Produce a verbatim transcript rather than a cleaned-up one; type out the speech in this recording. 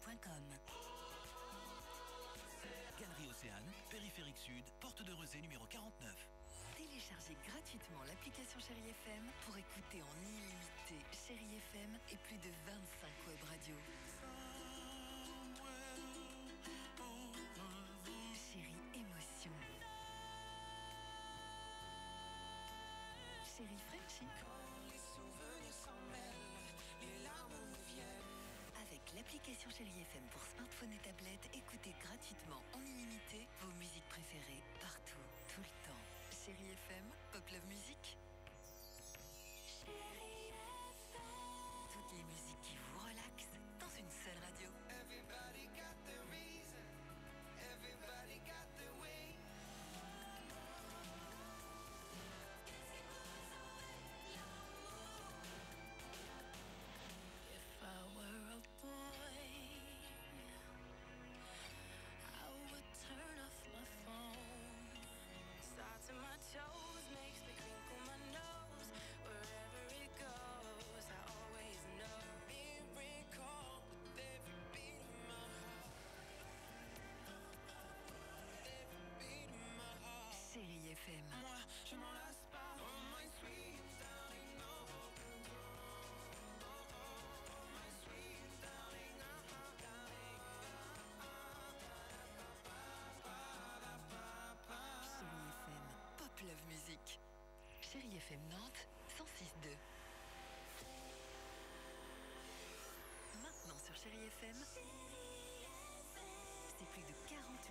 point com. Galerie Océane, périphérique sud, porte de Rezé numéro quarante-neuf. Téléchargez gratuitement l'application Chérie F M pour écouter en illimité Chérie F M et plus de vingt-cinq web radios. Chérie Émotion. Chérie Frenchy. Quand les souvenirs s'en mêlent, les larmes nous viennent. Avec l'application Chérie F M pour smartphone et tablette, écoutez gratuitement en illimité vos musiques préférées partout, tout le temps. Chérie F M, Pop Love Music. Chérie F M. Toutes les musiques qui vous relaxent dans une seule radio. Everybody got the reason, everybody got the way. If I were a boy, I would turn off my phone. Starts in my toes, makes me crinkle my nose. Wherever it goes, I always know. Miracle with every beat of my heart. Every beat of my heart. Chérie F M. Moi, je m'en lasse pas. Oh my sweet darling, no. Love Music. Chérie F M Nantes, cent six deux. Maintenant sur Chérie F M, c'est plus de quarante